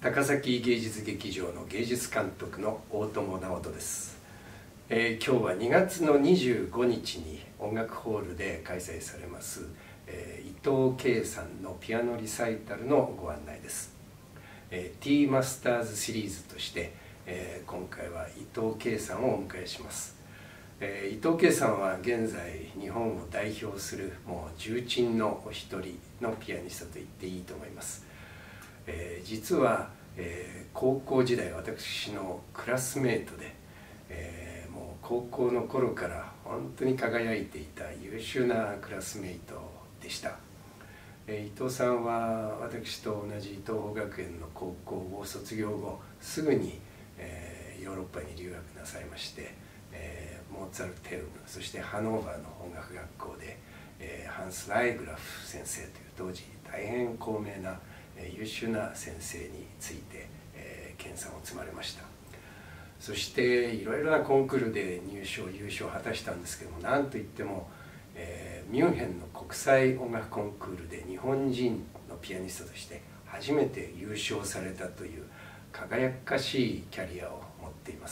高崎芸術劇場の芸術監督の大友直人です。今日は2月の25日に音楽ホールで開催されます、伊藤圭さんのピアノリサイタルのご案内です。T マスターズシリーズとして、今回は伊藤圭さんをお迎えします。伊藤圭さんは現在日本を代表するもう重鎮のお一人のピアニストと言っていいと思います。実は、高校時代私のクラスメートで、もう高校の頃から本当に輝いていた優秀なクラスメートでした。伊藤さんは私と同じ東邦学園の高校を卒業後すぐに、ヨーロッパに留学なさいまして、モーツァルテウム、そしてハノーバーの音楽学校で、ハンス・ライグラフ先生という当時大変高名な優秀な先生について研鑽を積まれました。そしていろいろなコンクールで入賞優勝を果たしたんですけども、なんといっても、ミュンヘンの国際音楽コンクールで日本人のピアニストとして初めて優勝されたという輝かしいキャリアを持っています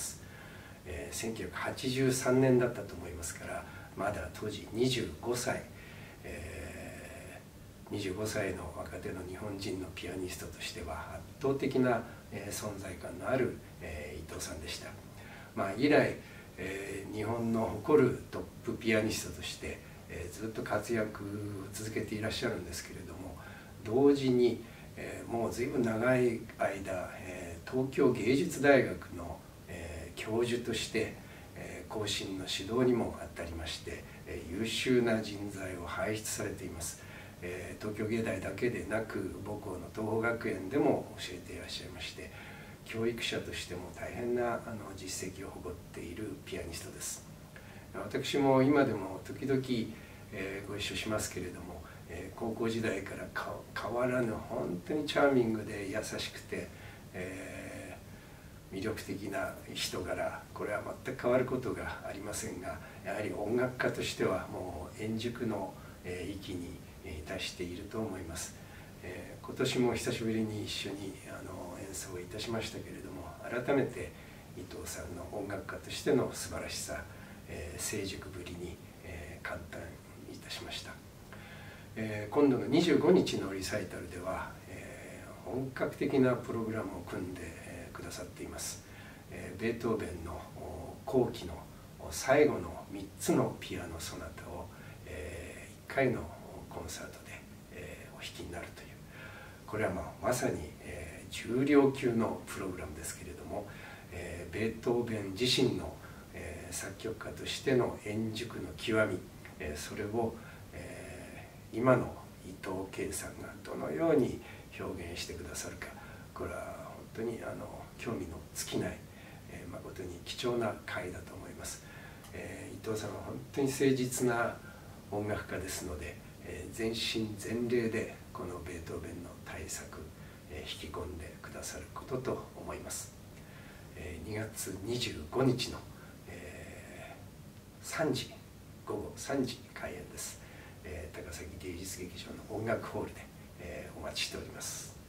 。1983年だったと思いますから、まだ当時25歳、25歳の若手の日本人のピアニストとしては圧倒的な存在感のある伊藤さんでした。以来日本の誇るトップピアニストとしてずっと活躍を続けていらっしゃるんですけれども、同時にもう随分長い間東京芸術大学の教授として後進の指導にも当たりまして、優秀な人材を輩出されています。東京芸大だけでなく母校の東邦学園でも教えていらっしゃいまして、教育者としても大変な実績を誇っているピアニストです。私も今でも時々ご一緒しますけれども、高校時代から変わらぬ本当にチャーミングで優しくて、魅力的な人柄、これは全く変わることがありませんが、やはり音楽家としてはもう円熟の域に達していると思います。今年も久しぶりに一緒に演奏いたしましたけれども、改めて伊藤さんの音楽家としての素晴らしさ、成熟ぶりに感嘆いたしました。今度の25日のリサイタルでは本格的なプログラムを組んでくださっています。ベートーベンの後期の最後の3つのピアノソナタを1回のコンサートでお弾きになるという、これはまさに重量級のプログラムですけれども、ベートーベン自身の作曲家としての円熟の極み、それを今の伊藤圭さんがどのように表現してくださるか、これは本当に興味の尽きない誠に貴重な回だと思います。伊藤さんは本当に誠実な音楽家ですので、全身全霊でこのベートーベンの大作引き込んでくださることと思います。2月25日の午後3時開演です。高崎芸術劇場の音楽ホールでお待ちしております。